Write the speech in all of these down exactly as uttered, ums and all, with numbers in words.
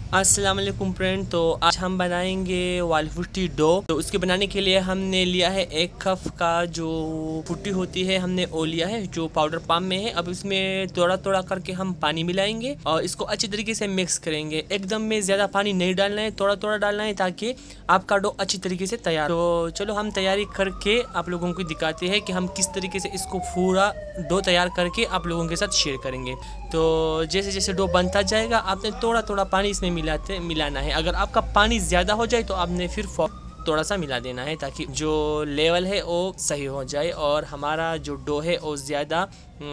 अस्सलाम वालेकुम फ्रेंड। तो आज हम बनाएंगे वाल फुट्टी डो। तो उसके बनाने के लिए हमने लिया है एक कप का जो फुट्टी होती है, हमने वो लिया है जो पाउडर पाम में है। अब इसमें थोड़ा थोड़ा करके हम पानी मिलाएंगे और इसको अच्छी तरीके से मिक्स करेंगे। एकदम में ज़्यादा पानी नहीं डालना है, थोड़ा थोड़ा डालना है ताकि आपका डो अच्छी तरीके से तैयार। तो चलो हम तैयारी करके आप लोगों को दिखाते हैं कि हम किस तरीके से इसको पूरा डो तैयार करके आप लोगों के साथ शेयर करेंगे। तो जैसे जैसे डो बनता जाएगा आपने थोड़ा थोड़ा पानी इसमें मिलाते मिलाना है। अगर आपका पानी ज़्यादा हो जाए तो आपने फिर थोड़ा सा मिला देना है ताकि जो लेवल है वो सही हो जाए और हमारा जो डो है वो ज़्यादा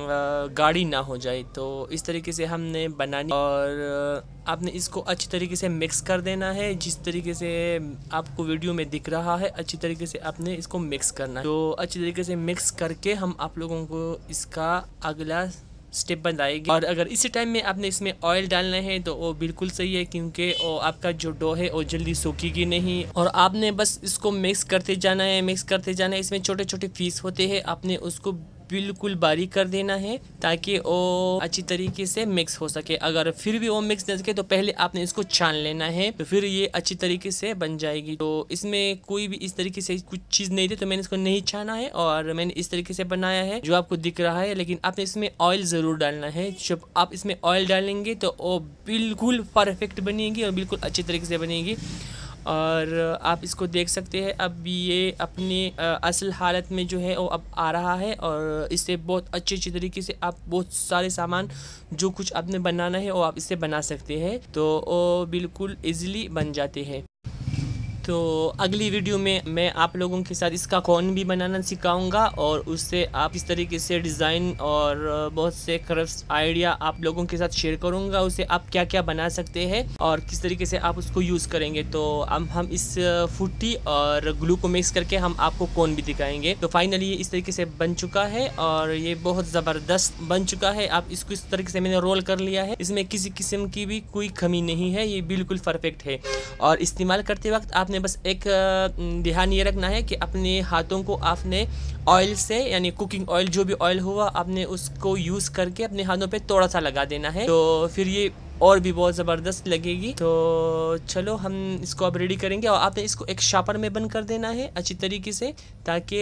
गाढ़ी ना हो जाए। तो इस तरीके से हमने बनानी और आपने इसको अच्छी तरीके से मिक्स कर देना है। जिस तरीके से आपको वीडियो में दिख रहा है अच्छी तरीके से आपने इसको मिक्स करना है। तो अच्छी तरीके से मिक्स करके हम आप लोगों को इसका अगला स्टेप बताएगी। और अगर इसी टाइम में आपने इसमें ऑयल डालना है तो वो बिल्कुल सही है, क्योंकि वो आपका जो डो है वो जल्दी सूखेगी नहीं। और आपने बस इसको मिक्स करते जाना है, मिक्स करते जाना है। इसमें छोटे छोटे पीस होते हैं, आपने उसको बिल्कुल बारीक कर देना है ताकि वो अच्छी तरीके से मिक्स हो सके। अगर फिर भी वो मिक्स नहीं सके तो पहले आपने इसको छान लेना है, तो फिर ये अच्छी तरीके से बन जाएगी। तो इसमें कोई भी इस तरीके से कुछ चीज़ नहीं थी तो मैंने इसको नहीं छाना है और मैंने इस तरीके से बनाया है जो आपको दिख रहा है। लेकिन आपने इसमें ऑयल ज़रूर डालना है। जब आप इसमें ऑयल डालेंगे तो वो बिल्कुल परफेक्ट बनेगी और बिल्कुल अच्छी तरीके से बनेगी। और आप इसको देख सकते हैं अब ये अपनी असल हालत में जो है वो अब आ रहा है। और इससे बहुत अच्छी अच्छी तरीके से आप बहुत सारे सामान जो कुछ आपने बनाना है वो आप इससे बना सकते हैं। तो वो बिल्कुल इजीली बन जाते हैं। तो अगली वीडियो में मैं आप लोगों के साथ इसका कोन भी बनाना सिखाऊंगा और उससे आप इस तरीके से डिज़ाइन और बहुत से क्राफ्ट आइडिया आप लोगों के साथ शेयर करूंगा। उसे आप क्या क्या बना सकते हैं और किस तरीके से आप उसको यूज़ करेंगे। तो अब हम इस फुट्टी और ग्लू को मिक्स करके हम आपको कोन भी दिखाएंगे। तो फाइनली ये इस तरीके से बन चुका है और ये बहुत ज़बरदस्त बन चुका है। आप इसको इस तरीके से मैंने रोल कर लिया है, इसमें किसी किस्म की भी कोई कमी नहीं है, ये बिल्कुल परफेक्ट है। और इस्तेमाल करते वक्त आपने बस एक ध्यान ये रखना है कि अपने हाथों को आपने ऑयल से, यानी कुकिंग ऑयल जो भी ऑयल हुआ आपने उसको यूज़ करके अपने हाथों पे थोड़ा सा लगा देना है, तो फिर ये और भी बहुत ज़बरदस्त लगेगी। तो चलो हम इसको अब रेडी करेंगे और आपने इसको एक शापर में बंद कर देना है अच्छी तरीके से ताकि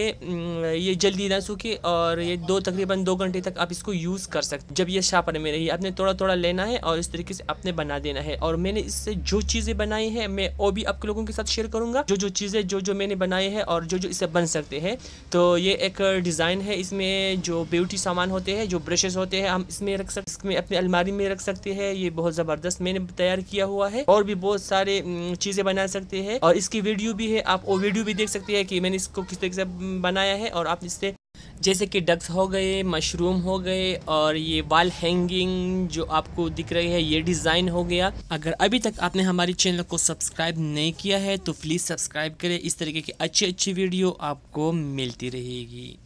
ये जल्दी ना सूखे और ये दो तकरीबन दो घंटे तक आप इसको यूज़ कर सकते। जब ये शापर में रही आपने थोड़ा थोड़ा लेना है और इस तरीके से आपने बना देना है। और मैंने इससे जो चीज़ें बनाई हैं मैं वो भी आप लोगों के साथ शेयर करूँगा, जो जो चीज़ें जो जो मैंने बनाई है और जो जो इससे बन सकते हैं। तो ये एक डिज़ाइन है, इसमें जो ब्यूटी सामान होते हैं, जो ब्रशेज़ होते हैं हम इसमें रख सकते, इसमें अपने अलमारी में रख सकते हैं। ये बहुत ज़बरदस्त मैंने तैयार किया हुआ है और भी बहुत सारे चीज़ें बना सकते हैं और इसकी वीडियो भी है, आप वो वीडियो भी देख सकते हैं कि मैंने इसको किस तरीके से बनाया है। और आप इससे जैसे कि डक्स हो गए, मशरूम हो गए और ये वॉल हैंगिंग जो आपको दिख रही है ये डिज़ाइन हो गया। अगर अभी तक आपने हमारी चैनल को सब्सक्राइब नहीं किया है तो प्लीज़ सब्सक्राइब करें। इस तरीके की अच्छी अच्छी वीडियो आपको मिलती रहेगी।